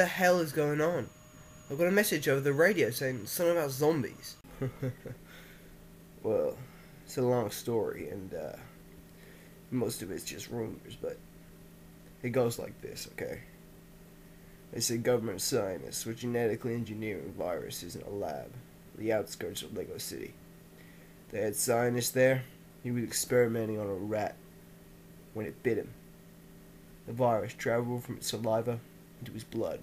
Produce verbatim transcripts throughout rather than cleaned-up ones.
the hell is going on? I got a message over the radio saying something about zombies. Well, it's a long story, and uh, most of it's just rumors, but it goes like this, okay? They say government scientists were genetically engineering viruses in a lab on the outskirts of Lego City. They had scientists there. He was experimenting on a rat when it bit him. The virus traveled from its saliva into his blood,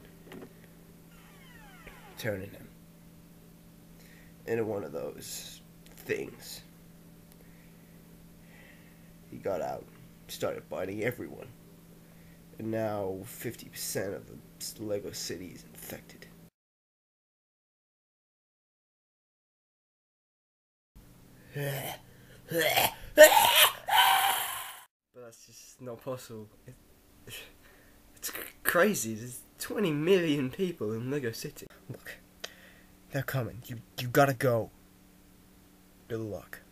turning him into one of those things. He got out, started biting everyone, and now fifty percent of the Lego City is infected. But that's just not possible. It, it's crazy. There's twenty million people in Lego City. Look, they're coming. You you gotta go. Good luck.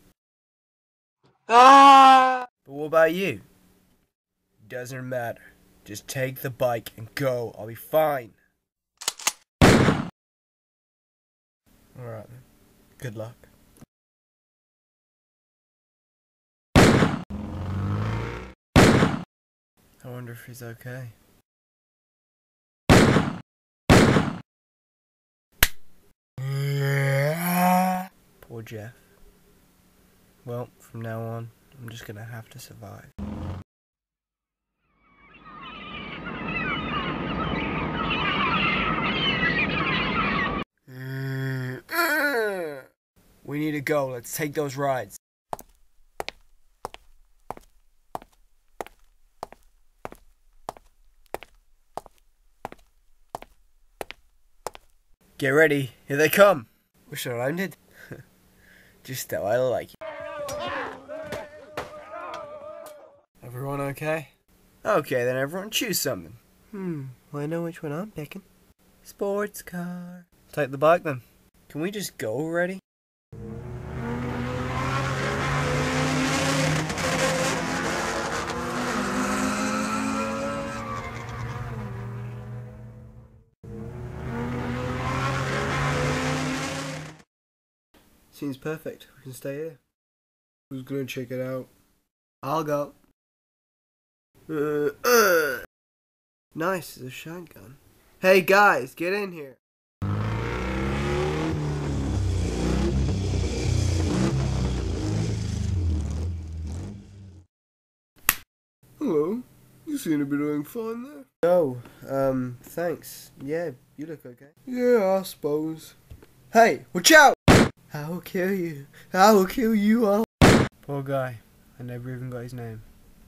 Ah! But what about you? Doesn't matter. Just take the bike and go. I'll be fine. Alright then. Good luck. I wonder if he's okay. Poor Jeff. Well, from now on, I'm just gonna have to survive. We need to go. Let's take those rides. Get ready, here they come! We're surrounded. Just how I like it. Everyone okay? Okay, then everyone choose something. Hmm, well I know which one I'm picking. Sports car. Take the bike then. Can we just go already? Seems perfect. We can stay here. Who's gonna check it out? I'll go. Uh, uh. Nice, it's a shotgun. Hey guys, get in here. Hello. You seem to be doing fine there. Oh, um, thanks. Yeah, you look okay. Yeah, I suppose. Hey, watch out! I will kill you. I will kill you all. Poor guy. I never even got his name.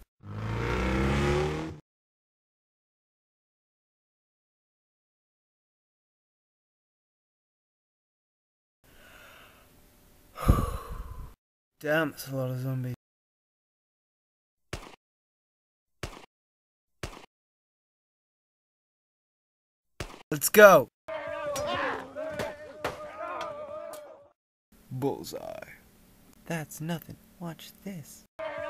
Damn, that's a lot of zombies. Let's go. Bullseye. That's nothing. Watch this.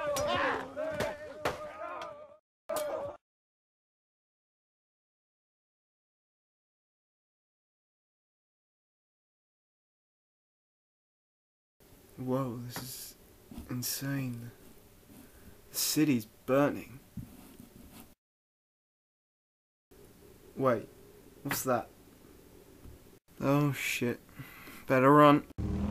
Whoa, this is insane. The city's burning. Wait, what's that? Oh shit. Better run.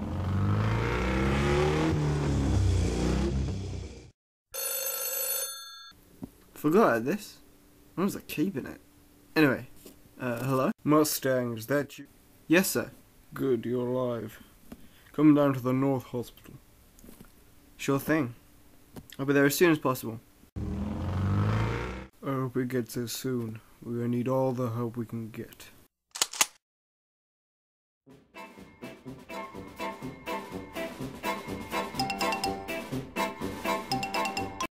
Forgot I had this. When was I keeping it? Anyway, uh, hello? Mustang, is that you? Yes, sir. Good, you're alive. Come down to the North Hospital. Sure thing. I'll be there as soon as possible. I hope it gets there soon. We're gonna need all the help we can get.